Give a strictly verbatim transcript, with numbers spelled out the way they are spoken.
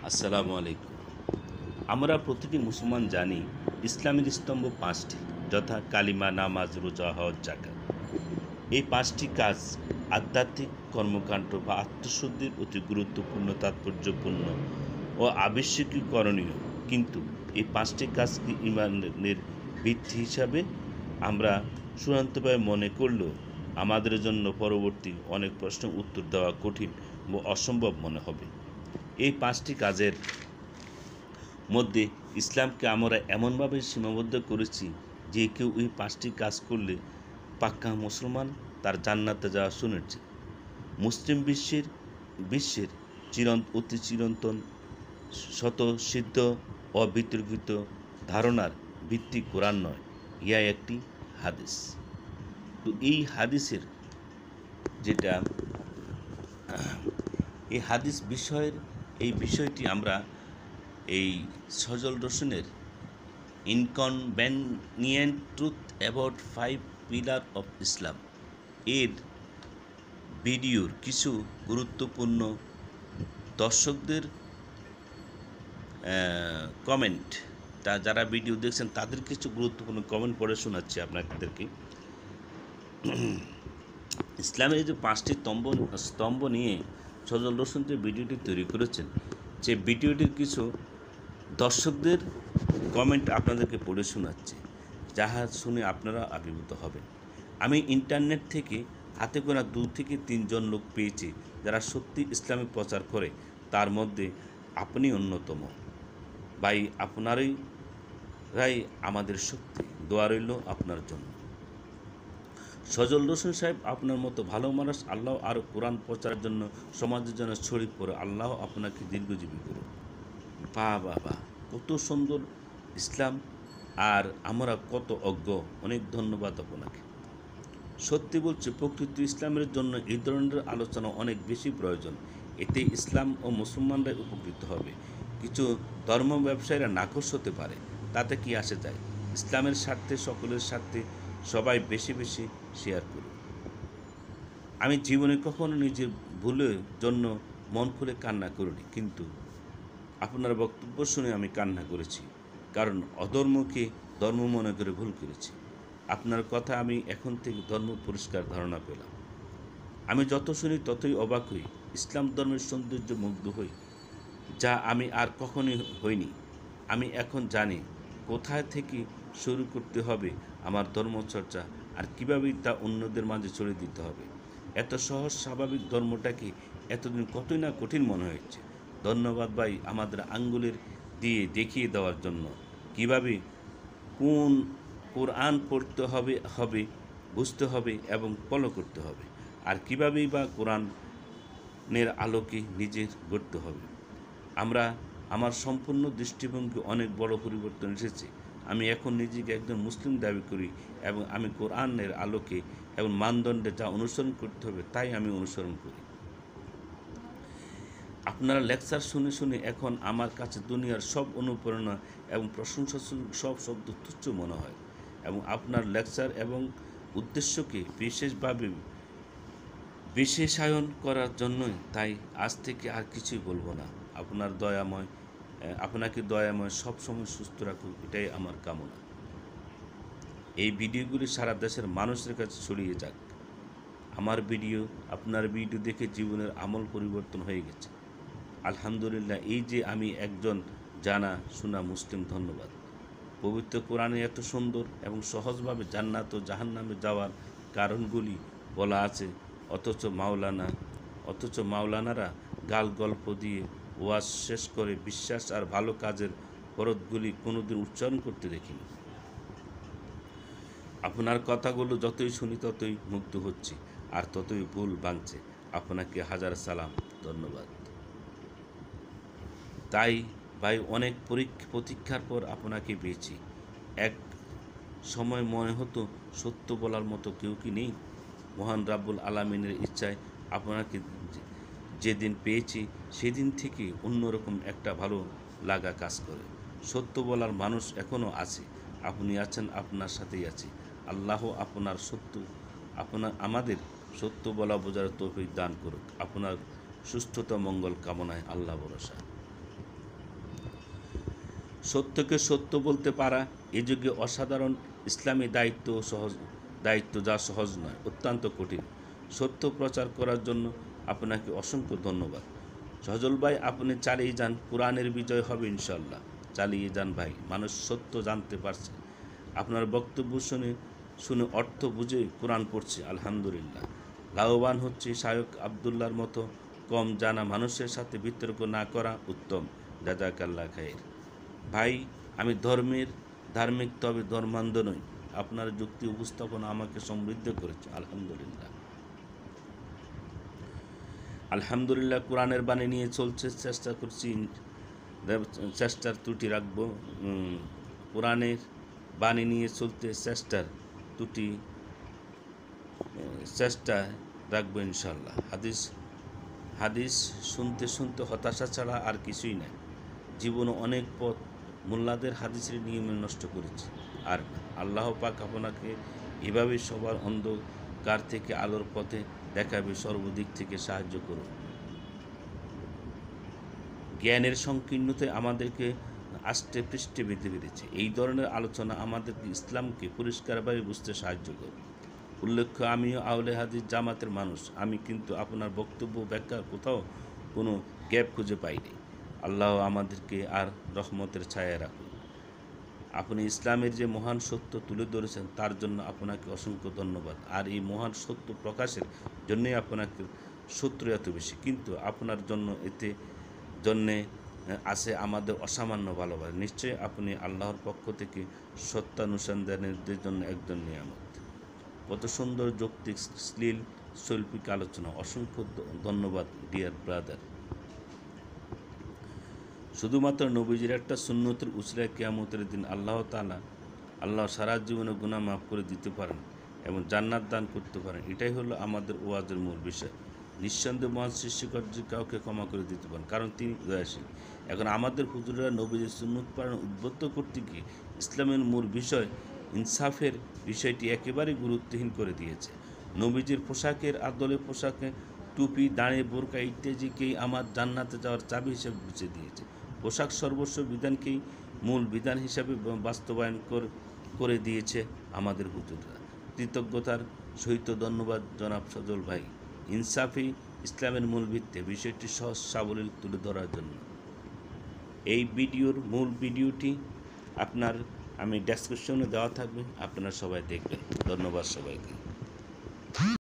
আসসালামু আলাইকুম। আমরা প্রতিটি মুসলমান জানি ইসলামের স্তম্ভ পাঁচটি, যথা কালিমা, নামাজ, রোজা, হজ, যাকাত। এই পাঁচটি কাজ আধ্যাত্মিক কর্মকাণ্ড বা আত্মশুদ্ধির অতি গুরুত্বপূর্ণ, তাৎপর্যপূর্ণ ও আবশ্যকীয় করণীয়। কিন্তু এই পাঁচটি কাজকে ইমানের ভিত্তি হিসাবে আমরা চূড়ান্তভাবে মনে করলেও আমাদের জন্য পরবর্তী অনেক প্রশ্নের উত্তর দেওয়া কঠিন ও অসম্ভব মনে হবে। এই পাঁচটি কাজের মধ্যে ইসলামকে আমরা এমনভাবে সীমাবদ্ধ করেছি যে কেউ এই পাঁচটি কাজ করলে পাক্কা মুসলমান, তার জান্নাতে যাওয়া সুনিশ্চিত। মুসলিম বিশ্বের বিশ্বের চিরন্ত অতি চিরন্তন স্বতঃসিদ্ধ অবিতর্কিত ধারণার ভিত্তি কোরআন নয়, ইহা একটি হাদিস। তো এই হাদিসের যেটা এই হাদিস বিষয়ের এই বিষয়টি আমরা এই সজল রসুনের inconvenient truth about five pillar of Islam এর ভিডিওর কিছু গুরুত্বপূর্ণ দর্শকদের কমেন্ট, তা যারা ভিডিও দেখছেন তাদের কিছু গুরুত্বপূর্ণ কমেন্ট পড়ে শোনাচ্ছি আপনাদেরকে। ইসলামের যে পাঁচটি স্তম্ভ স্তম্ভ নিয়ে সজল রসুন যে ভিডিওটি তৈরি করেছেন, যে ভিডিওটির কিছু দর্শকদের কমেন্ট আপনাদেরকে পড়ে শোনাচ্ছে, যাহা শুনে আপনারা আবির্ভূত হবেন। আমি ইন্টারনেট থেকে হাতে গোনা দু থেকে তিনজন লোক পেয়েছি যারা সত্যি ইসলামে প্রচার করে, তার মধ্যে আপনি অন্যতম। ভাই, আপনারই রাই আমাদের শক্তি। দোয়া রইল আপনার জন্য। সজল রসুন সাহেব, আপনার মতো ভালো মানুষ আল্লাহ আরও কোরআন প্রচারের জন্য সমাজের জন্য ছড়িয়ে পড়ে আল্লাহ আপনাকে দীর্ঘজীবী করুন। বা বাবা, কত সুন্দর ইসলাম, আর আমরা কত অজ্ঞ। অনেক ধন্যবাদ আপনাকে। সত্যি বলছি, প্রকৃত ইসলামের জন্য এই ধরনের আলোচনা অনেক বেশি প্রয়োজন। এতে ইসলাম ও মুসলমানরাই উপকৃত হবে। কিছু ধর্ম ব্যবসায়ীরা নাকশ হতে পারে, তাতে কি আসে যায়? ইসলামের স্বার্থে, সকলের স্বার্থে সবাই বেশি বেশি শেয়ার করুন। আমি জীবনে কখনো নিজের ভুলের জন্য মন খুলে কান্না করিনি, কিন্তু আপনার বক্তব্য শুনে আমি কান্না করেছি, কারণ অধর্মকে ধর্ম মনে করে ভুল করেছি। আপনার কথা আমি এখন থেকে ধর্ম পরিষ্কার ধারণা পেলাম। আমি যত শুনি ততই অবাক হই, ইসলাম ধর্মের সৌন্দর্য মুগ্ধ হই, যা আমি আর কখনোই হইনি। আমি এখন জানি কোথায় থেকে শুরু করতে হবে আমার ধর্মচর্চা, আর কীভাবেই তা অন্যদের মাঝে ছড়িয়ে দিতে হবে। এত সহজ স্বাভাবিক ধর্মটাকে এতদিন কতই না কঠিন মনে হয়েছে। ধন্যবাদ ভাই, আমাদের আঙ্গুলের দিয়ে দেখিয়ে দেওয়ার জন্য কিভাবে কোন কোরআন পড়তে হবে হবে বুঝতে হবে এবং ফলো করতে হবে, আর কীভাবেই বা কোরআনের আলোকে নিজের গড়তে হবে। আমরা আমার সম্পূর্ণ দৃষ্টিভঙ্গি অনেক বড় পরিবর্তন এসেছে। আমি এখন নিজেকে একজন মুসলিম দাবি করি, এবং আমি কোরআনের আলোকে এবং মানদণ্ডে যা অনুসরণ করতে হবে তাই আমি অনুসরণ করি। আপনারা লেকচার শুনে শুনে এখন আমার কাছে দুনিয়ার সব অনুপ্রেরণা এবং প্রশংসা সব শব্দ তুচ্ছ মনে হয়, এবং আপনার লেকচার এবং উদ্দেশ্যকে বিশেষভাবে বিশেষায়ন করার জন্যই তাই আজ থেকে আর কিছুই বলবো না। আপনার দয়াময় আপনাকে দয়াময় সবসময় সুস্থ রাখুক, এটাই আমার কামনা। এই ভিডিওগুলি সারা দেশের মানুষের কাছে ছড়িয়ে যাক। আমার ভিডিও, আপনার ভিডিও দেখে জীবনের আমল পরিবর্তন হয়ে গেছে। আলহামদুলিল্লাহ, এই যে আমি একজন জানা শোনা মুসলিম। ধন্যবাদ। পবিত্র কোরআনে এত সুন্দর এবং সহজভাবে জান্নাত ও জাহান্নামে যাওয়ার কারণগুলি বলা আছে, অথচ মাওলানা অথচ মাওলানারা গাল গল্প দিয়ে ওয়াজ শেষ করে বিশ্বাস আর ভালো কাজের ফরজগুলি কোনোদিন উচ্চারণ করতে দেখিনি। আপনার কথাগুলো যতই শুনি ততই মুগ্ধ হচ্ছি, আর ততই ভুল ভাঙছে। আপনাকে হাজার সালাম, ধন্যবাদ। তাই ভাই, অনেক প্রতীক্ষার পর আপনাকে পেয়েছি। এক সময় মনে হতো সত্য বলার মতো কেউ কি নেই। মহান রাব্বুল আলামিনের ইচ্ছায় আপনাকে যেদিন পেয়েছি সেদিন থেকে অন্যরকম একটা ভালো লাগা কাজ করে। সত্য বলার মানুষ এখনও আছে, আপনি আছেন, আপনার সাথেই আছে। আল্লাহ আপনার সত্য আপনার আমাদের সত্য বলা বোঝার তৌফিক দান করুক। আপনার সুস্থতা মঙ্গল কামনায় আল্লাহ ভরসা। সত্যকে সত্য বলতে পারা এ যুগে অসাধারণ ইসলামী দায়িত্ব ও সহজ দায়িত্ব, যা সহজ নয়, অত্যন্ত কঠিন। সত্য প্রচার করার জন্য আপনাকে অসংখ্য ধন্যবাদ। সজল ভাই, আপনি চালিয়ে যান, কোরআনের বিজয় হবে ইনশাল্লাহ। চালিয়ে যান ভাই, মানুষ সত্য জানতে পারছে। আপনার বক্তব্য শুনে শুনে অর্থ বুঝে কোরআন পড়ছে, আলহামদুলিল্লাহ। লাভবান হচ্ছে শায়ক আবদুল্লার মতো কম জানা মানুষের সাথে বিতর্ক না করা উত্তম। জাযাকাল্লাহ খায়ের। ভাই, আমি ধর্মের ধার্মিক, তবে ধর্মান্ধ নই। আপনার যুক্তি উপস্থাপনা আমাকে সমৃদ্ধ করেছে, আলহামদুলিল্লাহ। আলহামদুলিল্লাহ, কোরআনের বাণী নিয়ে চলছে, চেষ্টা করছি, চেষ্টার ত্রুটি রাখবো। কোরআনের বাণী নিয়ে চলতে চেষ্টার ত্রুটি চেষ্টা রাখবো ইনশাল্লাহ। হাদিস হাদিস শুনতে শুনতে হতাশা ছাড়া আর কিছুই নাই। জীবনে অনেক পথ মোল্লাদের হাদিসের নিয়মে নষ্ট করেছে। আর আল্লাহ পাক আপনাকে এভাবে সবার অন্ধকার থেকে আলোর পথে দেখাবে, সর্বদিক থেকে সাহায্য করুন। জ্ঞানের সংকীর্ণতায় আমাদেরকে আষ্টে পৃষ্ঠে বেঁধে পেরেছে। এই ধরনের আলোচনা আমাদেরকে ইসলামকে পরিষ্কারভাবে বুঝতে সাহায্য করে। উল্লেখ্য, আমিও আউলে হাদিস জামাতের মানুষ। আমি কিন্তু আপনার বক্তব্য ব্যাখ্যার কোথাও কোনো গ্যাপ খুঁজে পাইনি। আল্লাহ আমাদেরকে আর রহমতের ছায়া রাখুন। আপনি ইসলামের যে মহান সত্য তুলে ধরেছেন, তার জন্য আপনাকে অসংখ্য ধন্যবাদ। আর এই মহান সত্য প্রকাশের জন্যই আপনাকে শত্রু এত বেশি, কিন্তু আপনার জন্য এতে জন্যে আছে আমাদের অসামান্য ভালোবাসা। নিশ্চয়ই আপনি আল্লাহর পক্ষ থেকে সত্যানুসন্ধানের জন্য একজন নিয়ামত। কত সুন্দর যৌক্তিক শ্লীল শৈল্পিক আলোচনা। অসংখ্য ধন্যবাদ ডিয়ার ব্রাদার। শুধুমাত্র নবীজির একটা সুন্নতের উসিলায় কিয়ামতের দিন আল্লাহ তাআলা আল্লাহ সারা জীবনে গুনাহ মাফ করে দিতে পারেন এবং জান্নাত দান করতে পারেন। এটাই হলো আমাদের ওয়াজের মূল বিষয়। নিঃসন্দেহে মহান সৃষ্টিকর্তা কাউকে ক্ষমা করে দিতে পারেন, কারণ তিনি দয়াশীল। এখন আমাদের হুজুরেরা নবীজির সুন্নত পালন উদ্বুদ্ধ করতে গিয়ে ইসলামের মূল বিষয় ইনসাফের বিষয়টি একেবারে গুরুত্বহীন করে দিয়েছে। নবীজির পোশাকের আদলে পোশাকে টুপি, দাঁড়ে, বোরকা ইত্যাদিকেই আমার জান্নাতে যাওয়ার চাবি হিসেবে বুঝিয়ে দিয়েছে। পোশাক সর্বস্ব বিধানকেই মূল বিধান হিসাবে বাস্তবায়ন করে দিয়েছে আমাদের হুজুররা। কৃতজ্ঞতার সহিত ধন্যবাদ জনাব সজল ভাই, ইনসাফি ইসলামের মূল ভিত্তি বিষয়টি সহজ সাবলীল তুলে ধরার জন্য। এই ভিডিওর মূল ভিডিওটি আপনার আমি ডেসক্রিপশনে দেওয়া থাকবে, আপনারা সবাই দেখবেন। ধন্যবাদ সবাইকে।